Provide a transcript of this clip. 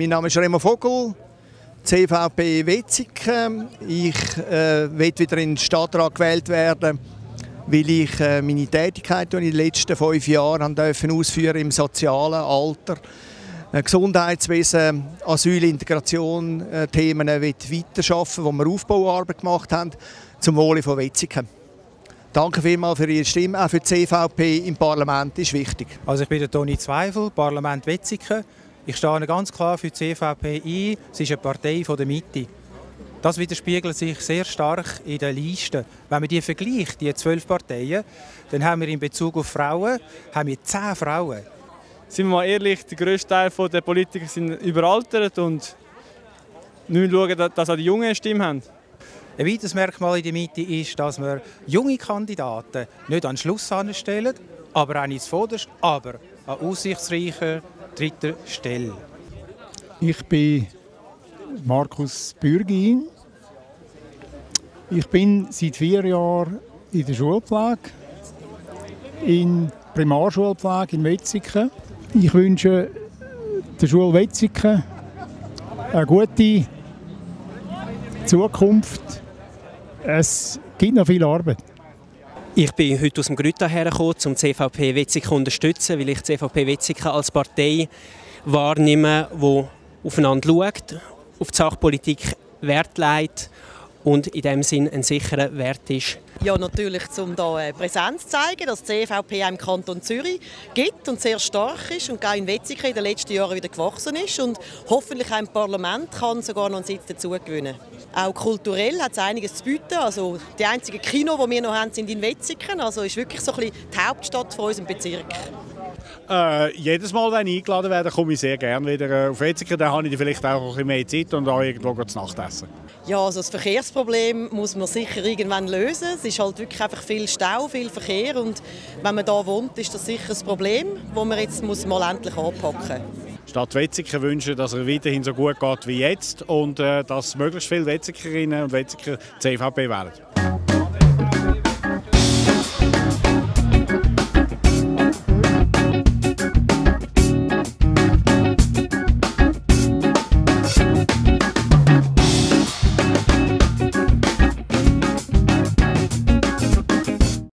Mein Name ist Remo Vogel, CVP Wetzikon. Ich will wieder in den Stadtrat gewählt werden, weil ich meine Tätigkeit, die ich in den letzten 5 Jahren ausführen im sozialen Alter, Gesundheitswesen, Asyl, Integration, Themen weiterarbeiten, wo wir Aufbauarbeit gemacht haben, zum Wohle von Wetzikon. Danke vielmals für Ihre Stimme, auch für die CVP im Parlament ist wichtig. Also ich bin der Toni Zweifel, Parlament Wetzikon. Ich stehe ganz klar für die CVP ein. Es ist eine Partei von der Mitte. Das widerspiegelt sich sehr stark in den Listen. Wenn man die vergleicht, die 12 Parteien, dann haben wir in Bezug auf Frauen 10 Frauen. Sind wir mal ehrlich, der grösste Teil der Politiker sind überaltert und wir schauen, dass auch die Jungen eine Stimme haben. Ein weiteres Merkmal in der Mitte ist, dass wir junge Kandidaten nicht an den Schluss anstellen, aber auch nicht zuvorderst, aber an aussichtsreicher dritter Stelle. Ich bin Markus Bürgin. Ich bin seit 4 Jahren in der Schulpflege, in Primarschulpflege in Wetzikon. Ich wünsche der Schule Wetzikon eine gute Zukunft. Es gibt noch viel Arbeit. Ich bin heute aus dem Grüta hergekommen, um die CVP Wetzikon zu unterstützen, weil ich die CVP Wetzikon als Partei wahrnehme, die aufeinander schaut, auf die Sachpolitik Wert legt und in diesem Sinn ein sicherer Wert ist. Ja, natürlich, um hier Präsenz zu zeigen, dass die CVP im Kanton Zürich gibt und sehr stark ist und auch in Wetzikon in den letzten Jahren wieder gewachsen ist und hoffentlich auch im Parlament kann sogar noch einen Sitz dazu gewinnen. Auch kulturell hat es einiges zu bieten. Also die einzigen Kino, die wir noch haben, sind in Wetzikon. Also ist wirklich so ein bisschen die Hauptstadt von unserem Bezirk. Jedes Mal, wenn ich eingeladen werde, komme ich sehr gerne wieder auf Wetzikon. Dann habe ich vielleicht auch ein bisschen mehr Zeit und auch irgendwo zu Nacht essen. Ja, also das Verkehrsproblem muss man sicher irgendwann lösen. Es ist halt wirklich einfach viel Stau, viel Verkehr und wenn man hier wohnt, ist das sicher ein Problem, das man jetzt mal endlich anpacken muss. Stadt Wetzikon wünschen, dass er weiterhin so gut geht wie jetzt und dass möglichst viele Wetzikerinnen und Wetziker CVP wählen.